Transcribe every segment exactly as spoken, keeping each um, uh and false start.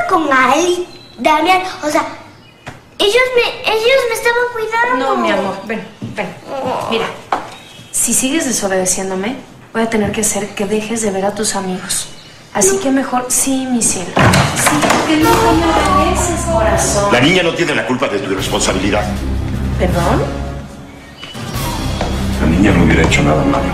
con Ali, Damián, o sea, ellos me, ellos me estaban cuidando. No, mi amor, ven, ven. Mira, si sigues desobedeciéndome, voy a tener que hacer que dejes de ver a tus amigos. Así no. que mejor, sí, mi cielo. Sí, porque no me mereces, corazón. La niña no tiene la culpa de tu irresponsabilidad. ¿Perdón? La niña no hubiera hecho nada malo.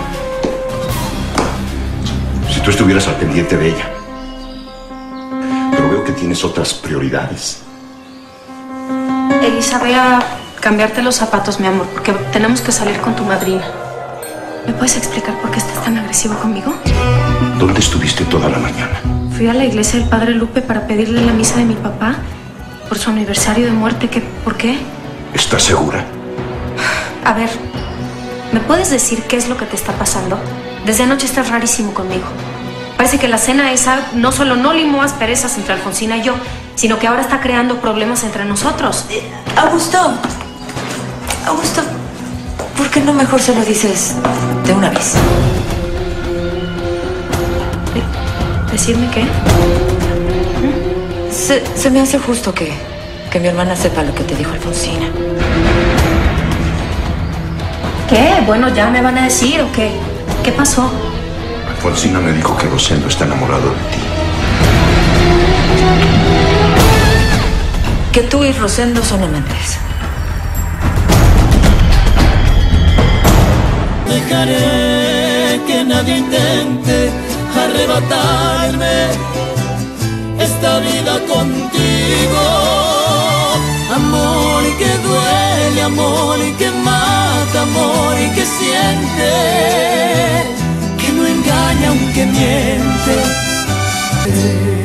Si tú estuvieras al pendiente de ella. Pero veo que tienes otras prioridades. Elisa, voy a cambiarte los zapatos, mi amor, porque tenemos que salir con tu madrina. ¿Me puedes explicar por qué estás tan agresivo conmigo? ¿Dónde estuviste toda la mañana? Fui a la iglesia del Padre Lupe para pedirle la misa de mi papá por su aniversario de muerte. ¿Qué? ¿Por qué? ¿Estás segura? A ver, ¿me puedes decir qué es lo que te está pasando? Desde anoche estás rarísimo conmigo. Parece que la cena esa no solo no limó asperezas entre Alfonsina y yo, sino que ahora está creando problemas entre nosotros. Eh, Augusto, Augusto, ¿por qué no mejor se lo dices de una vez? ¿Decirme qué? ¿Mm? Se, se me hace justo que, que mi hermana sepa lo que te dijo Alfonsina. ¿Qué? Bueno, ya me van a decir, ¿o qué? ¿Qué pasó? Alfonsina me dijo que Rosendo está enamorado de ti. Que tú y Rosendo son amantes. Dejaré que nadie intente arrebatarme esta vida contigo. Amor que duele, amor que mata, amor que siente, que no engaña aunque miente.